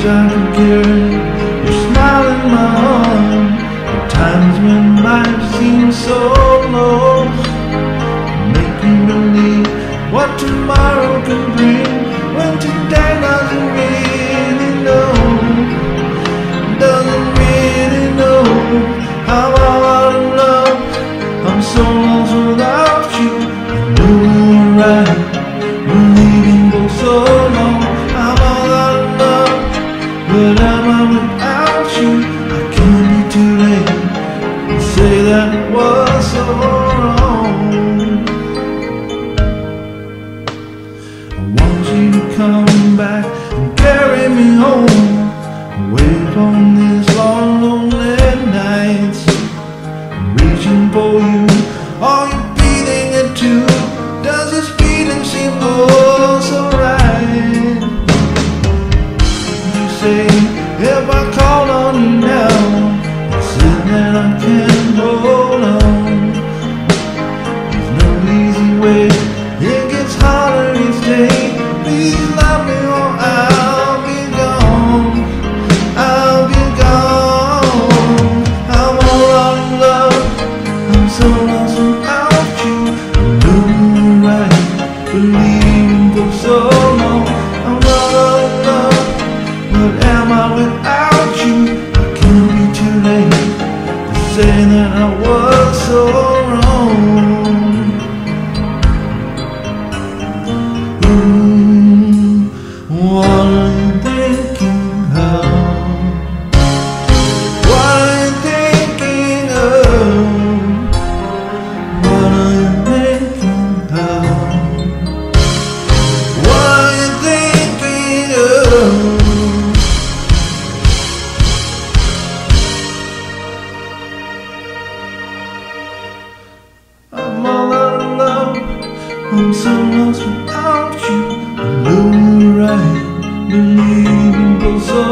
wish I could carry your smile in my arms. At times when life seems so low, make you believe what tomorrow can bring, when today doesn't really know how I ought to love. I'm so lost without you. I know we're right, we're leaving both so long. I'm all out of love, but am I without you? I can't be too late to say that it was so wrong. I want you to come back and carry me home, away from these long, lonely nights. I'm reaching for you, are you breathing it too? Does this feeling seem oh so right? You say, if I call on you now, it's it that I can't hold on. There's no easy way, it gets harder each day. Please love me or I'll be gone, I'll be gone. I'm all out of love, I'm so lost without you. I'm doing right, believing for so long. I'm all out of love, but am I without you? I can't be too late to say that I was so wrong. What are you thinking of? What are you thinking of? What are you thinking of? What are you thinking of? I'm all out of love, I'm so lost without you. I know you're right, believing for so